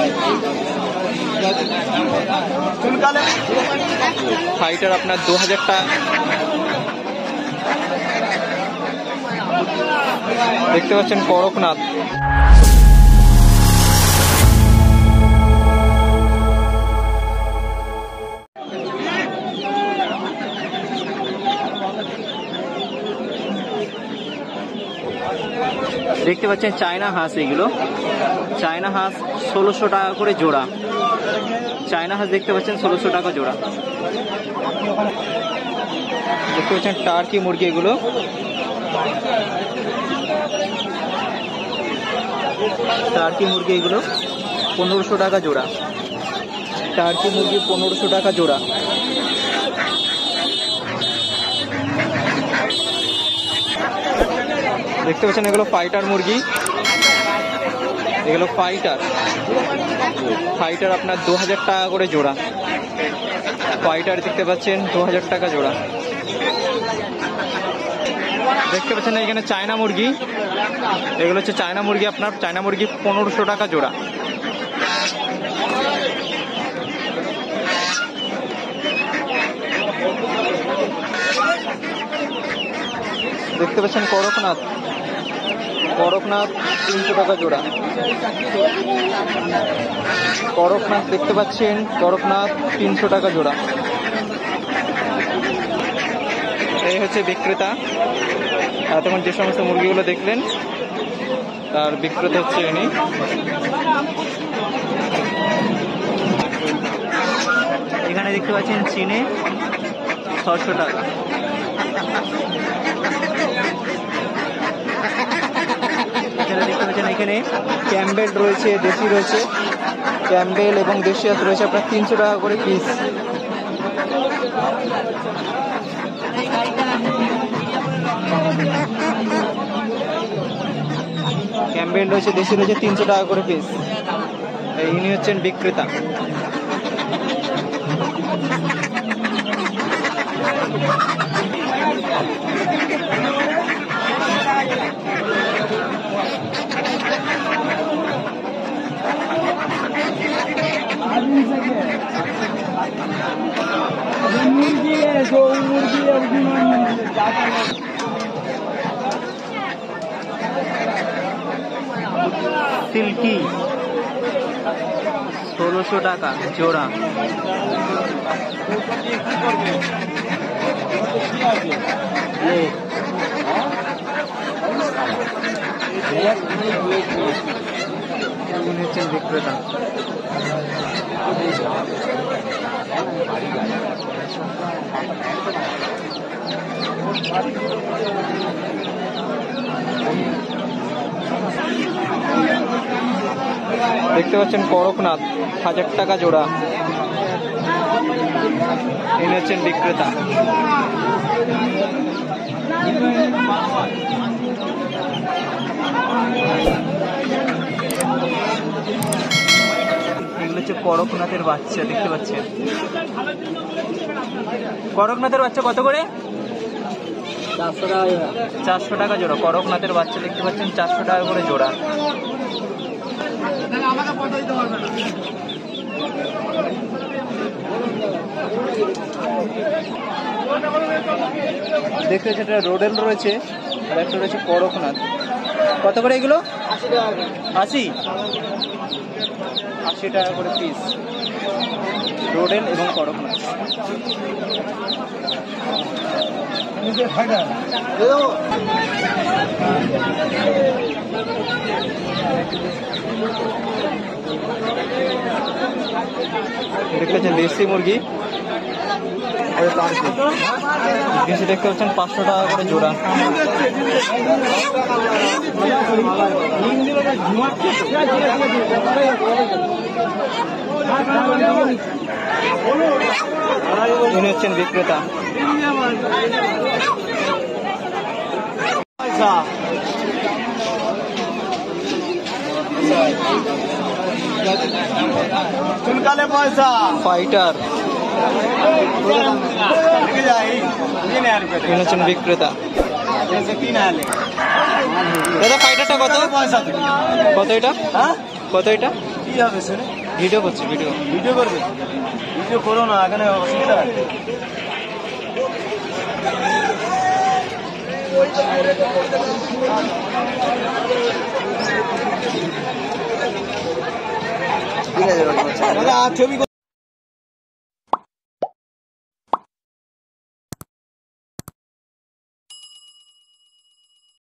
Fighter আপনার 2000 টাকা। দেখতে পাচ্ছেন করকনাথ। দেখতে পাচ্ছেন চায়না হাঁস, এগুলো চায়না হাঁস 1600 টাকা করে জোড়া। চায়না হাঁস দেখতে পাচ্ছেন 1600 টাকা জোড়া। দেখতে পাচ্ছেন টার্কি মুরগি, এগুলো টার্কি মুরগি, এগুলো 1500 টাকা জোড়া। টার্কি মুরগি 1500 টাকা জোড়া। দেখতে পাচ্ছেন এগুলো ফাইটার মুরগি, এগুলো ফাইটার আপনার 2000 টাকা করে জোড়া। ফাইটার দেখতে পাচ্ছেন 2000 টাকা জোড়া। দেখতে পাচ্ছেন এখানে চায়না মুরগি, এগুলো হচ্ছে চায়না মুরগি, আপনার চায়না মুরগি 1500 টাকা জোড়া। দেখতে পাচ্ছেন করকনাথ, করকনাথ 300 টাকা জোড়া। করকনাথ দেখতে পাচ্ছেন, করকনাথ 300 টাকা জোড়া। এই হচ্ছে বিক্রেতা। এতক্ষণ যে সমস্ত মুরগিগুলো দেখলেন তার বিক্রেতা হচ্ছে ইনি। এখানে দেখতে পাচ্ছেন চীনে 600 টাকা। দেখতে পাচ্ছেন এখানে ক্যাম্বেল রয়েছে, দেশি রয়েছে, ক্যাম্বেল এবং দেশি হাঁস রয়েছে আপনার 300 টাকা করে পিস। ক্যাম্বেল রয়েছে, দেশি রয়েছে 300 টাকা করে পিস। ইনি হচ্ছেন বিক্রেতা। সিল্কি 1600 টাকা জোড়া। হচ্ছেন বিক্রেতা। দেখতে পাচ্ছেন করকনাথ 1000 টাকা জোড়া। ইনি হচ্ছেন বিক্রেতা। এগুলো হচ্ছে করকনাথের বাচ্চা, দেখতে পাচ্ছেন। করকনাথের বাচ্চা কত করে? 400 টাকা জোড়া। করকনাথের বাচ্চা দেখতে পাচ্ছেন 400 টাকা করে জোড়া। দেখতে পাচ্ছি একটা রোডেল রয়েছে আর একটা রয়েছে করকনাথ। কত করে এগুলো? 80 টাকা করে পিস, রোডেল এবং করকনাথ। দেখতে দেশি মুরগি, দেশি দেখতে পাচ্ছেন 500 টাকা করে জোড়া। উনি হচ্ছেন বিক্রেতা। ফাইটার হচ্ছেন বিক্রেতা। দাদা ফাইটারটা কত? কত এটা? কত এটা? কি হবে শুনে? ভিডিও করছি, ভিডিও। ভিডিও করবে? ভিডিও করো না, এখানে অসুবিধা আছে। ছবি